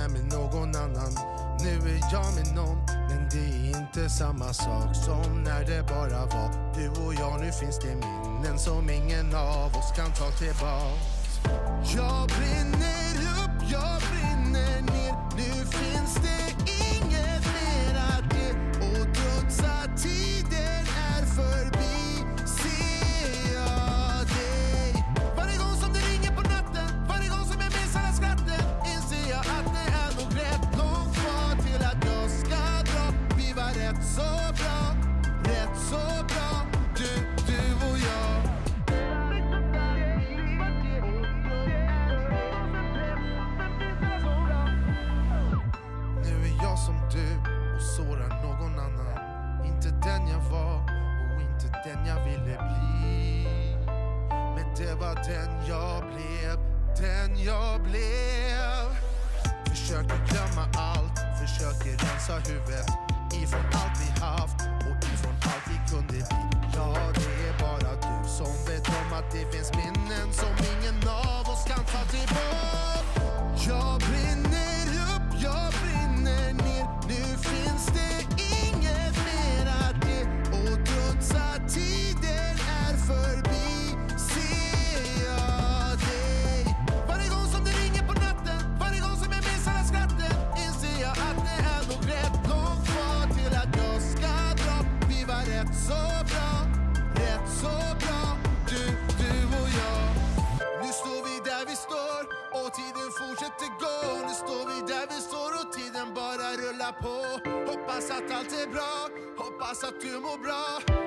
är med någon annan. Nu är jag med någon, men det är inte samma sak som när det bara var du och jag. Nu finns det minnen som ingen av oss kan ta tillbaks. Jag brinner upp, jag brinner ner. Nu finns det inget mer att ge. Och trots att tiden är förbi ser jag dig. Varje gång som det ringer på natten, varje gång som jag minns alla skratten, inser jag att det är nog rätt långt kvar till att jag ska dra. Vi var rätt så bra, rätt så bra, du och jag. Nu är jag som du och sårar någon annan. Inte den jag var och inte den jag ville bli. Men det var den jag blev, den jag blev. Försöker glömma allt, försöker rensa huvudet ifrån allt vi haft och ifrån allt vi kunde bli. Ja, det är bara du som vet om att det finns minnen som ingen av oss kan ta tillbaka. Jag brinner upp, jag brinner ner. Nu finns det inget mer att ge. Och trots att tiden är förbi ser jag dig. Varje gång som det ringer på natten, varje gång som jag minns alla skratten, inser jag att det är nog rätt långt kvar till att jag ska dra. Vi var rätt så bra, rätt så bra, du och jag. Nu står vi där vi står och tiden fortsätter gå. Nu står vi där vi står och tiden bara rullar på. Hoppas att allt är bra, hoppas att du mår bra.